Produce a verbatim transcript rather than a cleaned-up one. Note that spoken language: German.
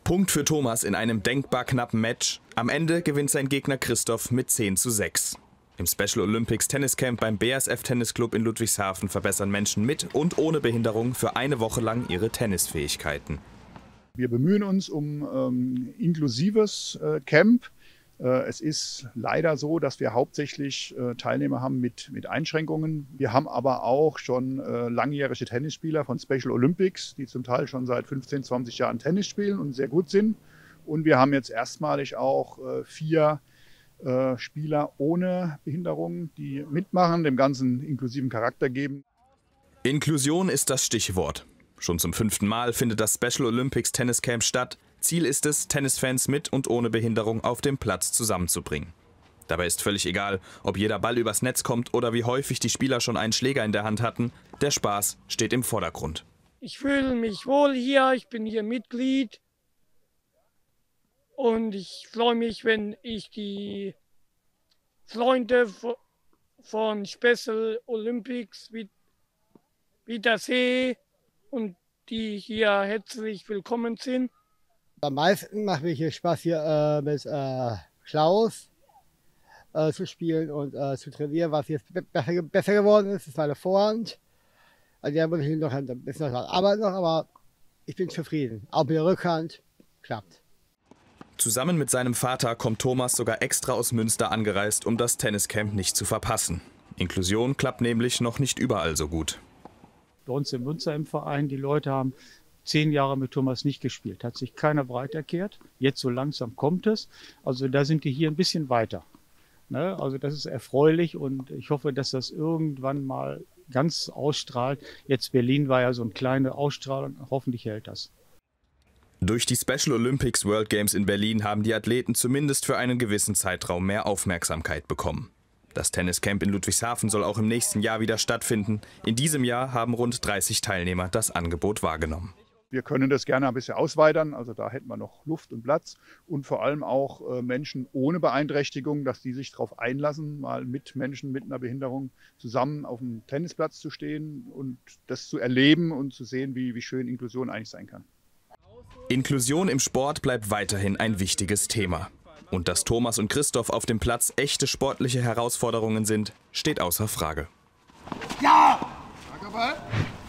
Punkt für Thomas in einem denkbar knappen Match. Am Ende gewinnt sein Gegner Christoph mit zehn zu sechs. Im Special Olympics Tenniscamp beim B A S F Tennisclub in Ludwigshafen verbessern Menschen mit und ohne Behinderung für eine Woche lang ihre Tennisfähigkeiten. Wir bemühen uns um ähm, inklusives äh, Camp. Äh, es ist leider so, dass wir hauptsächlich äh, Teilnehmer haben mit, mit Einschränkungen. Wir haben aber auch schon äh, langjährige Tennisspieler von Special Olympics, die zum Teil schon seit fünfzehn, zwanzig Jahren Tennis spielen und sehr gut sind. Und wir haben jetzt erstmalig auch äh, vier äh, Spieler ohne Behinderung, die mitmachen, dem Ganzen inklusiven Charakter geben. Inklusion ist das Stichwort. Schon zum fünften Mal findet das Special Olympics Tenniscamp statt. Ziel ist es, Tennisfans mit und ohne Behinderung auf dem Platz zusammenzubringen. Dabei ist völlig egal, ob jeder Ball übers Netz kommt oder wie häufig die Spieler schon einen Schläger in der Hand hatten. Der Spaß steht im Vordergrund. Ich fühle mich wohl hier, ich bin hier Mitglied und ich freue mich, wenn ich die Freunde von Special Olympics wieder sehe und die hier herzlich willkommen sind. Am meisten macht mir hier Spaß, hier äh, mit äh, Klaus äh, zu spielen und äh, zu trainieren, was jetzt besser, besser geworden ist. Das ist meine Vorhand. Also der muss ich noch ein bisschen noch arbeiten, noch, aber ich bin zufrieden. Auch mit der Rückhand klappt. Zusammen mit seinem Vater kommt Thomas sogar extra aus Münster angereist, um das Tenniscamp nicht zu verpassen. Inklusion klappt nämlich noch nicht überall so gut. Bei uns in Münster im Verein, die Leute haben zehn Jahre mit Thomas nicht gespielt, hat sich keiner bereit erklärt. Jetzt so langsam kommt es. Also da sind die hier ein bisschen weiter. Ne? Also das ist erfreulich und ich hoffe, dass das irgendwann mal ganz ausstrahlt. Jetzt Berlin war ja so eine kleine Ausstrahlung, hoffentlich hält das. Durch die Special Olympics World Games in Berlin haben die Athleten zumindest für einen gewissen Zeitraum mehr Aufmerksamkeit bekommen. Das Tenniscamp in Ludwigshafen soll auch im nächsten Jahr wieder stattfinden. In diesem Jahr haben rund dreißig Teilnehmer das Angebot wahrgenommen. Wir können das gerne ein bisschen ausweitern, also da hätten wir noch Luft und Platz und vor allem auch äh, Menschen ohne Beeinträchtigung, dass die sich darauf einlassen, mal mit Menschen mit einer Behinderung zusammen auf dem Tennisplatz zu stehen und das zu erleben und zu sehen, wie, wie schön Inklusion eigentlich sein kann. Inklusion im Sport bleibt weiterhin ein wichtiges Thema. Und dass Thomas und Christoph auf dem Platz echte sportliche Herausforderungen sind, steht außer Frage. Ja! Danke, Ball.